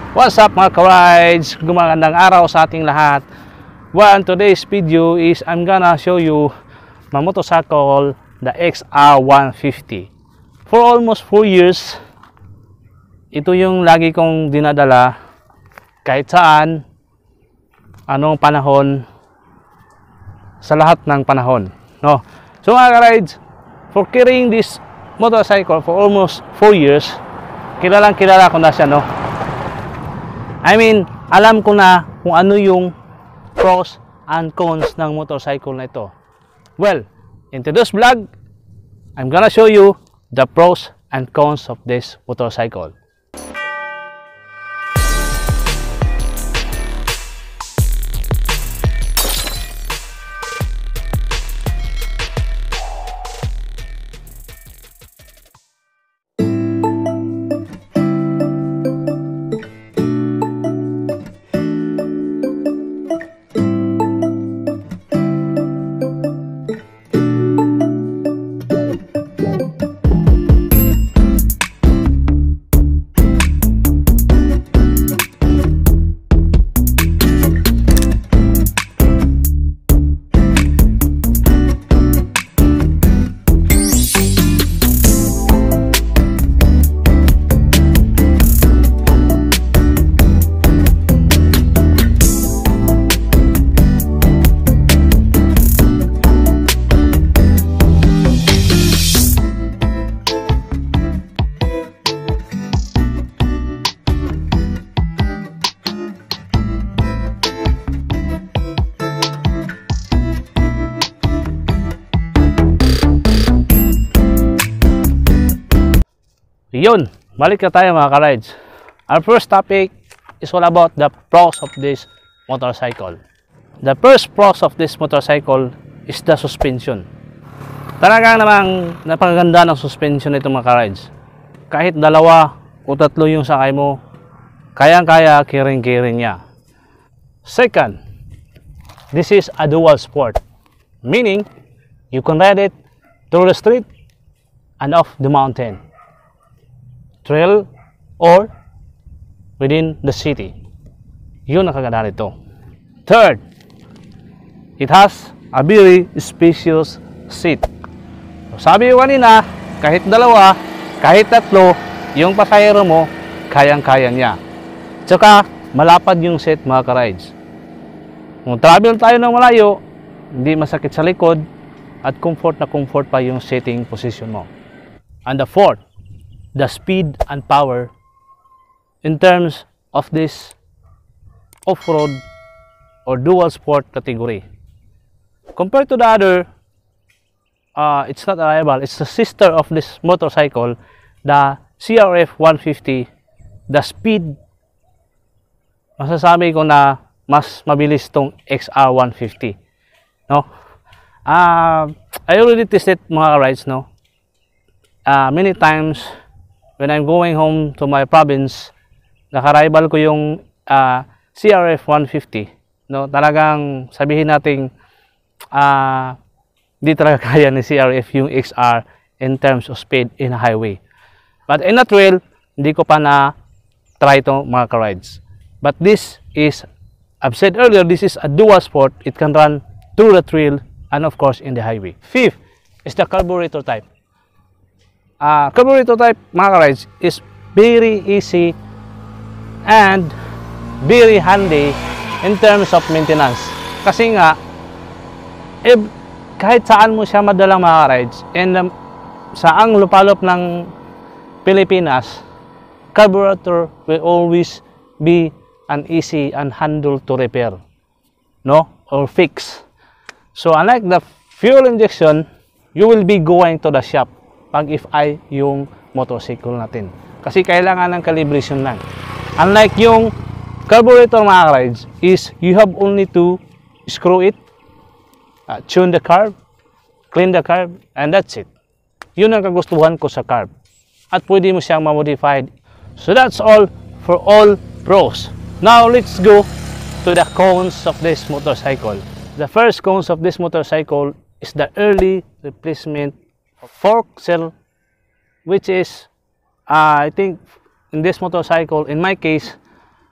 What's up mga ka-rides? Gumagandang araw sa ating lahat. Well, today's video is I'm gonna show you my motorcycle, the XR150. For almost 4 years, ito yung lagi kong dinadala kahit saan, anong panahon, sa lahat ng panahon. No? So mga ka-rides, for carrying this motorcycle for almost 4 years, kilalang kilala ko na siya, no? I mean, alam ko na kung ano yung pros and cons ng motorcycle na ito. Well, in today's vlog, I'm gonna show you the pros and cons of this motorcycle. Yun, balik na tayo mga ka-rides. Our first topic is all about the pros of this motorcycle. The first pros of this motorcycle is the suspension. Talagang namang napakaganda ng suspension nito mga ka-rides. Kahit dalawa o tatlo yung sakay mo, kayang-kaya, kiring-kiring niya. Second, this is a dual sport. Meaning, you can ride it through the street and off the mountain, trail, or within the city. Yun ang kaganda nito. Third, it has a very spacious seat. Sabi ko kanina, kahit dalawa, kahit tatlo, yung pasahero mo, kayang-kaya niya. Tsaka, malapad yung seat mga ka-rides. Kung travel tayo ng malayo, hindi masakit sa likod, at comfort na comfort pa yung sitting position mo. And the fourth, the speed and power in terms of this off-road or dual sport category. Compared to the other, it's not a rival, it's the sister of this motorcycle, the CRF 150. The speed, masasabi ko na mas mabilis tong XR 150. No? I already tested mga rides, no? Many times when I'm going home to my province, naka-rival ko yung CRF 150. No, talagang sabihin nating di talaga kaya ni CRF yung XR in terms of speed in a highway. But in a trail, hindi ko pa na try to mga ka-rides. But this is, I've said earlier, this is a dual sport. It can run through the trail and of course in the highway. Fifth is the carburetor type. Carburetor type mga ka-rides is very easy and very handy in terms of maintenance. Kasi nga, kahit saan mo siya madalang mga ka-rides, and sa ang lupalop ng Pilipinas, carburetor will always be an easy and handle to repair, no, or fix. So unlike the fuel injection, you will be going to the shop pag if ay yung motorcycle natin. Kasi kailangan ng calibration lang. Unlike yung carburetor mga rides is you have only to screw it, tune the carb, clean the carb, and that's it. Yun ang kagustuhan ko sa carb. At pwede mo siyang ma-modified. So that's all for all pros. Now let's go to the cons of this motorcycle. The first cons of this motorcycle is the early replacement fork cell, which is I think in this motorcycle, in my case,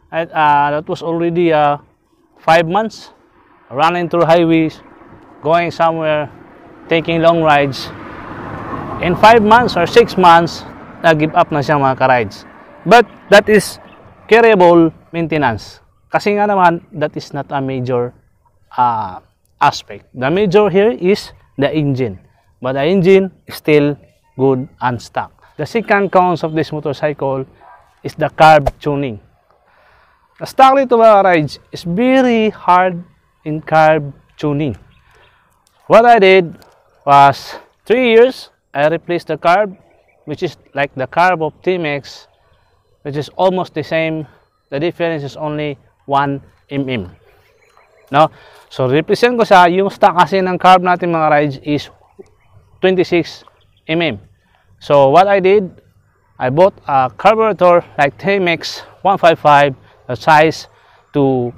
That was already 5 months running through highways, going somewhere, taking long rides. In 5 months or 6 months, nag-give up na siya mga ka-rides. But that is carryable maintenance. Kasi nga naman, that is not a major aspect. The major here is the engine. But the engine is still good and stock. The second cons of this motorcycle is the carb tuning. The stock nito mga rides is very hard in carb tuning. What I did was 3 years, I replaced the carb, which is like the carb of TMX, which is almost the same. The difference is only 1 mm. No? So, represent ko sa yung stock kasi ng carb natin mga rides is 26 mm. So, what I did, I bought a carburetor like TMX 155, the size to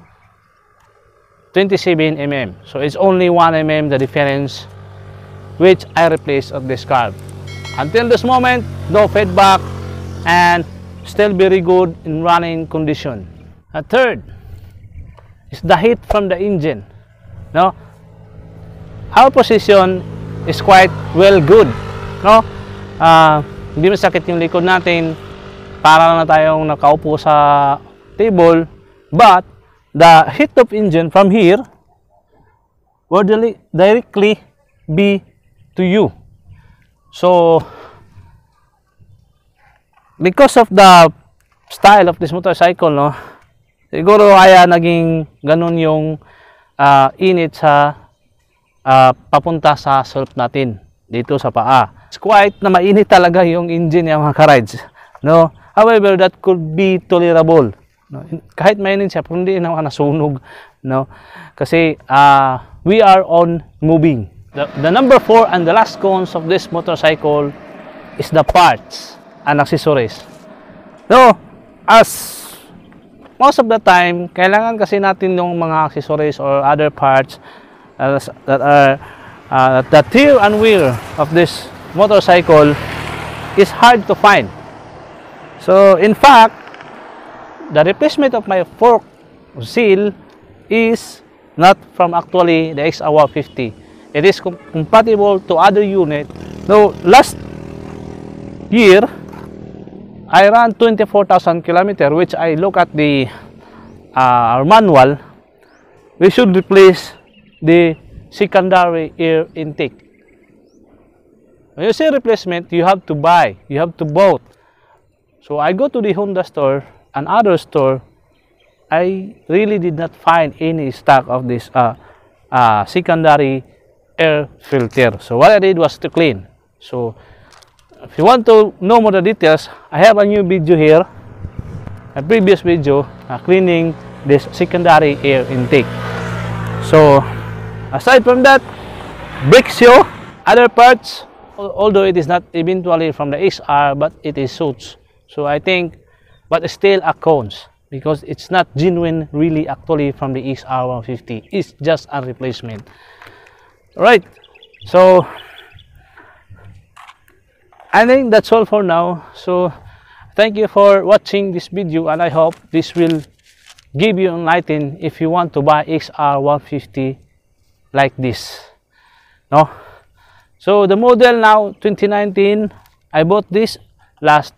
27 mm. So, it's only 1 mm the difference, which I replaced of this carb. Until this moment, no feedback and still very good in running condition. A third is the heat from the engine. No, our position is quite well good. No, hindi masakit yung likod natin, para na tayong nakaupo sa table. But the heat of engine from here will directly be to you. So because of the style of this motorcycle, no, siguro kaya naging ganun yung init sa papunta sa sulp natin dito sa paa. It's quite na mainit talaga yung engine niya mga ka-rides. No? However, that could be tolerable. No? Kahit mainit siya, pero hindi naman nasunog. No? Kasi we are on moving. The number 4 and the last cons of this motorcycle is the parts and accessories. No, as most of the time, kailangan kasi natin yung mga accessories or other parts that are the tear and wear of this motorcycle is hard to find. So, in fact, the replacement of my fork seal is not from actually the XR150. It is compatible to other unit. So, last year, I ran 24,000 kilometers, which I look at the manual. We should replace the secondary air intake. When you say replacement, you have to buy, you have to both. So I go to the Honda store and other store. I really did not find any stock of this secondary air filter. So what I did was to clean. So if you want to know more the details, I have a new video here, a previous video cleaning this secondary air intake. So aside from that, brake shoe, other parts, although it is not eventually from the XR, but it is suits. So I think, but still a cons, because it's not genuine really actually from the XR150. It's just a replacement. Right, so I think that's all for now. So thank you for watching this video, and I hope this will give you enlighten if you want to buy XR150 like this. No, so the model now 2019, I bought this last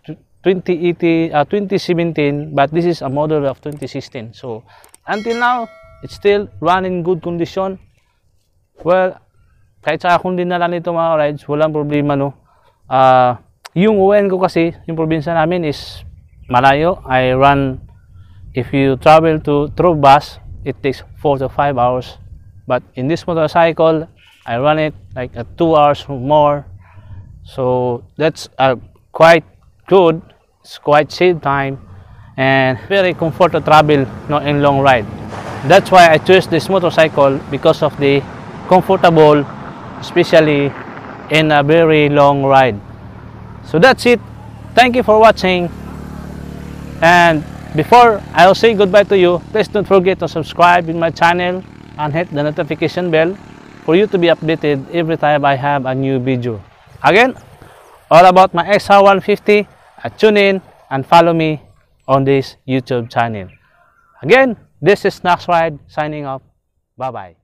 2017, but this is a model of 2016. So until now, it's still running in good condition. Well, kahit sa akong dinala nito mga rides, walang problema, no. Yung uwian ko kasi, yung probinsya namin is malayo. I run, if you travel to through bus, it takes 4 to 5 hours. But in this motorcycle, I run it like 2 hours or more. So that's quite good. It's quite save time and very comfort to travel, no, in long ride. That's why I chose this motorcycle, because of the comfortable, especially in a very long ride. So that's it. Thank you for watching, and before I'll say goodbye to you, please don't forget to subscribe in my channel and hit the notification bell for you to be updated every time I have a new video. Again, all about my XR150. Tune in and follow me on this YouTube channel. Again, this is Nax Ride signing off. Bye-bye.